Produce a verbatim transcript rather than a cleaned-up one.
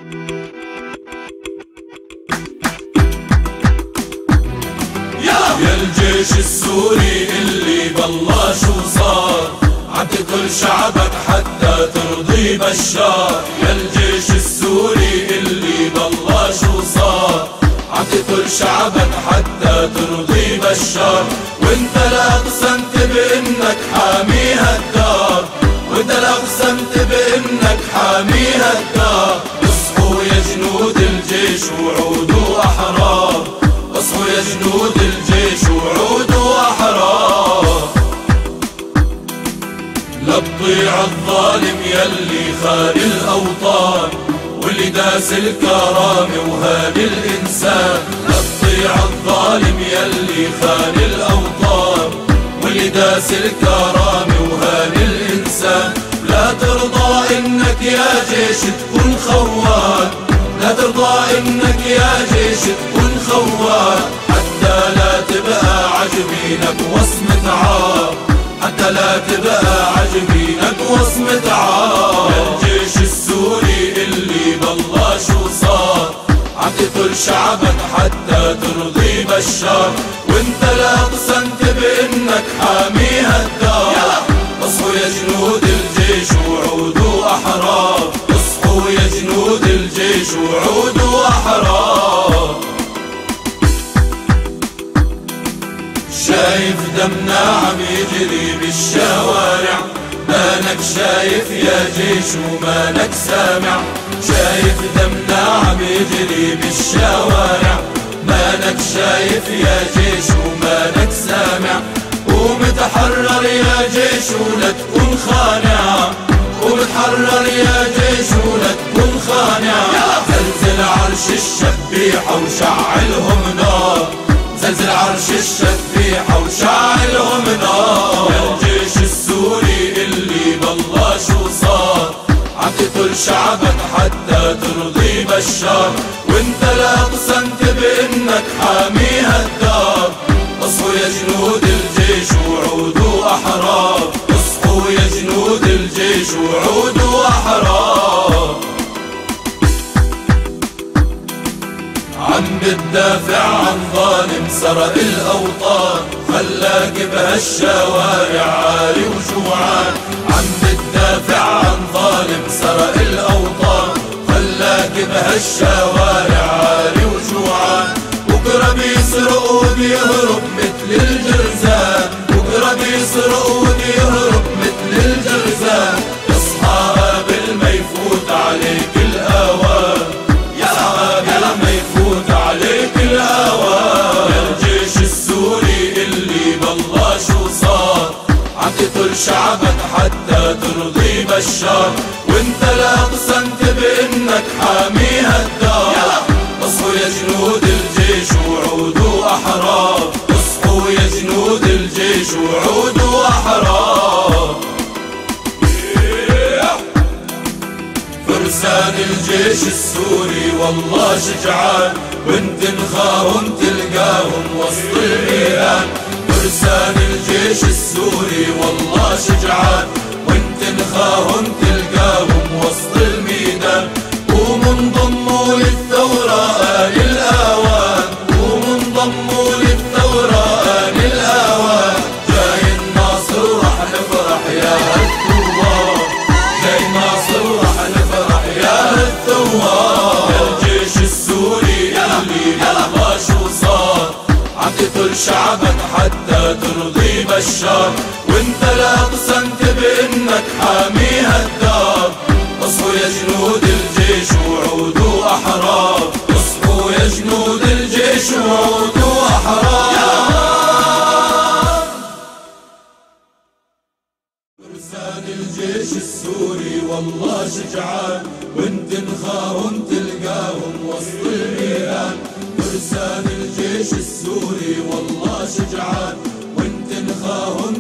يا الجيش السوري اللي بالله شو صار، عد كل شعبك حتى ترضي بشار. يا الجيش السوري اللي بالله شو صار، عد كل شعبك حتى ترضي بشار. وانت لا اقسمت بانك حاميها الدار، وانت لا اقسمت بانك حاميها الدار. اصحوا يا جنود الجيش وعودوا احرار، اصحوا يا جنود الجيش وعودوا احرار. لا تطيع الظالم يلي خان الاوطان، واللي داس الكرامة وهان الانسان. لا تطيع الظالم يلي خان الاوطان، واللي داس الكرامة وهان الانسان. لا ترضى انك يا جيش تكون خوان، لا ترضى انك يا جيش تكون خوان. حتى لا تبقى عجبينك وصمة عار، حتى لا تبقى عجبينك وصمة عار. يا الجيش السوري اللي بالله شو صار، عتقتل شعبك حتى ترضي بشار. وانت لا اقسمت بانك حاميها الدار. اصحوا يا جنود الجيش وعودوا احرار، اصحوا يا جنود الجيش وعودوا احرار. شايف دمنا عم يجري بالشوارع، مالك شايف يا جيش ومالك سامع. شايف دمنا عم يجري بالشوارع، مالك شايف يا جيش ومالك سامع. قوم تحرر يا جيش ولا تكون خانع، قوم تحرر يا جيش ولا تكون خانع. زلزل عرش الشبيحة وشعلهم نار، زلزل عرش الشبيحة وشعلهم نار. يا الجيش السوري اللي بالله شو صار، عتقتل شعبك حتى ترضي بشار. وانت لا اقسمت بانك حاميها الدار. اصحوا يا جنود الجيش وعودوا احرار، اصحوا يا جنود الجيش وعودوا احرار. عم بتدافع عن ظالم سرق الاوطان، خلاك بهالشوارع عاري وجوعان. عم بتدافع عن ظالم سرق الاوطان، خلاك بهالشوارع عاري وجوعان. بكره بيسرق وبيهرب مثل الجرزان، بكره بيسرق وبيهرب مثل الجرزان. اصحى قبل ما يفوت عليك الاوان، اصحى قبل ما يفوت عليك الاوان. يا الجيش السوري اللي بالله شو صار، عتقتل شعبك حتى ترضي بشار. وانت لا اقسمت بانك حاميها الدار. اصحوا يا جنود الجيش وعودوا احرار، اصحوا يا جنود الجيش وعودوا احرار. فرسان الجيش السوري والله شجعان، وانت تنخاهم تلقاهم وسط الميدان. فرسان الجيش السوري والله شجعان، وانت تنخاهم تلقاهم وسط الميدان. قوموا انضموا للثورة آن الآوان، قوموا انضموا للثورة آن الآوان. جاي الناصر ورح نفرح يا هالثوار، جاي الناصر ورح نفرح يا هالثوار. يا الجيش السوري اللي بالله شو صار، عتقتل شعبك حتى ترضي بشار. وانت لا اقسمت بانك حاميها الدار. اصحوا يا جنود الجيش وعودوا احرار، اصحوا يا جنود الجيش وعودوا احرار. فرسان الجيش السوري والله شجعان، وانت تنخاهم تلقاهم وسط الميدان. فرسان الجيش السوري والله شجعان، وانت تنخاهم